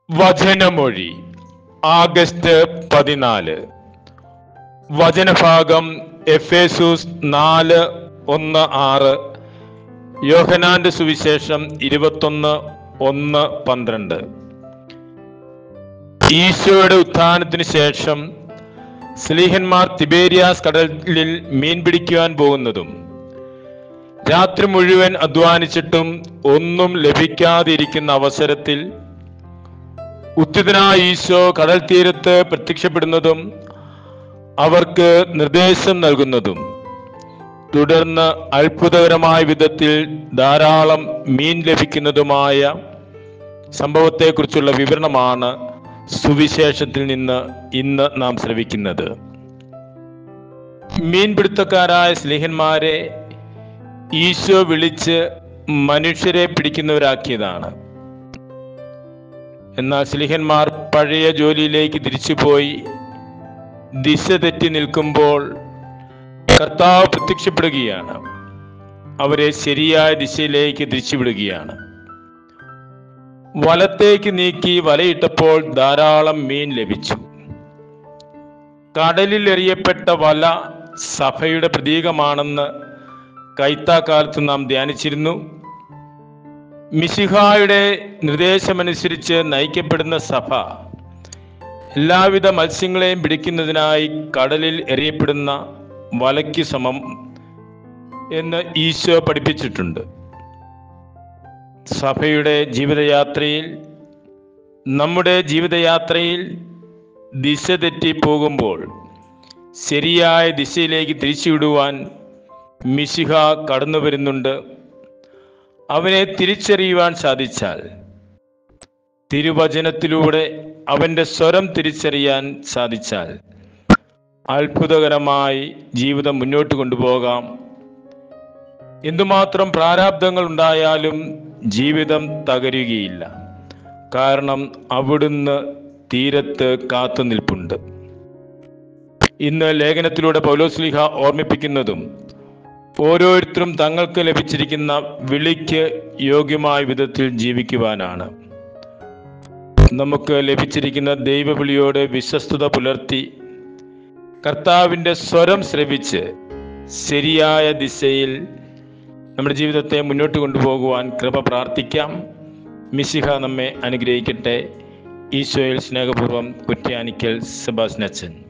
വചനമൊഴി August 14. വചനഭാഗം Ephesus 4:1-6, യോഹന്നാന്റെ സുവിശേഷം 21:1-12. ഈശോയുടെ ഉത്ഥാനത്തിന് ശേഷം സ്ലീഹന്മാർ തിബേരിയാസ് കടലിൽ മീൻ പിടിക്കുവാൻ പോകുന്നതും രാത്രി മുഴുവൻ അധ്വാനിച്ചിട്ടും ഒന്നും ലഭിക്കാതിരിക്കുന്ന അവസരത്തിൽ ഉത്തിതനായ ഈശോ കടൽ തീരത്ത് പ്രത്യക്ഷപ്പെടുന്നതും അവർക്ക് നിർദ്ദേശം നൽകുന്നതും തുടർന്ന് അത്ഭുതകരമായ വിധത്തിൽ ധാരാളം മീൻ ലഭിക്കുന്നതുമായ സംഭവത്തെക്കുറിച്ചുള്ള വിവരണമാണ് സുവിശേഷത്തിൽ നിന്ന് ഇന്ന് നാം ശ്രവിക്കുന്നത്. മീൻപിടുത്തക്കാരായ സ്ലീഹന്മാരെ ഈശോ വിളിച്ച് മനുഷ്യരെ പിടിക്കുന്നവരാക്കിയതാണ്. എന്നാൽ സ്ലീഹന്മാർ പഴയ ജോലിയിലേക്ക് തിരിച്ചുപോയി ദിശ തെറ്റി നിൽക്കുമ്പോൾ കർത്താവ് പ്രത്യക്ഷപ്പെടുകയാണ്. അവരെ ശരിയായ ദിശയിലേക്ക് തിരിച്ചുവിടുകയാണ്. വലത്തേക്ക് നീക്കി വലയിട്ടപ്പോൾ ധാരാളം മീൻ ലഭിച്ചു. കടലിൽ എറിയപ്പെട്ട വല സഭയുടെ പ്രതീകമാണെന്ന് കൈത്താക്കാലത്ത് നാം ധ്യാനിച്ചിരുന്നു. മിശിഹായുടെ നിർദ്ദേശമനുസരിച്ച് നയിക്കപ്പെടുന്ന സഭ എല്ലാവിധ മത്സ്യങ്ങളെയും പിടിക്കുന്നതിനായി കടലിൽ എറിയപ്പെടുന്ന വലയ്ക്ക് സമം എന്ന് ഈശോ പഠിപ്പിച്ചിട്ടുണ്ട്. സഭയുടെ ജീവിതയാത്രയിൽ, നമ്മുടെ ജീവിതയാത്രയിൽ ദിശ തെറ്റി പോകുമ്പോൾ ശരിയായ ദിശയിലേക്ക് തിരിച്ചുവിടുവാൻ മിശിഹ കടന്നു വരുന്നുണ്ട്. അവനെ തിരിച്ചറിയുവാൻ സാധിച്ചാൽ, തിരുവചനത്തിലൂടെ അവൻ്റെ സ്വരം തിരിച്ചറിയാൻ സാധിച്ചാൽ അത്ഭുതകരമായി ജീവിതം മുന്നോട്ട് കൊണ്ടുപോകാം. എന്തുമാത്രം പ്രാരാബ്ധങ്ങൾ ഉണ്ടായാലും ജീവിതം തകരുകയില്ല. കാരണം അവിടുന്ന് തീരത്ത് കാത്തു നിൽപ്പുണ്ട്. ഇന്ന് ലേഖനത്തിലൂടെ പൗലോസ്ലീഹ ഓർമ്മിപ്പിക്കുന്നതും ഓരോരുത്തരും തങ്ങൾക്ക് ലഭിച്ചിരിക്കുന്ന വിളിക്ക് യോഗ്യമായ വിധത്തിൽ ജീവിക്കുവാനാണ്. നമുക്ക് ലഭിച്ചിരിക്കുന്ന ദൈവവിളിയോട് വിശ്വസ്തത പുലർത്തി കർത്താവിൻ്റെ സ്വരം ശ്രവിച്ച് ശരിയായ ദിശയിൽ നമ്മുടെ ജീവിതത്തെ മുന്നോട്ട് കൊണ്ടുപോകുവാൻ കൃപ പ്രാർത്ഥിക്കാം. മിശിഹ നമ്മെ അനുഗ്രഹിക്കട്ടെ. ഈശോയിൽ സ്നേഹപൂർവ്വം കുറ്റ്യാനിക്കൽ സെബാസ്റ്റ്യൻ അച്ഛൻ.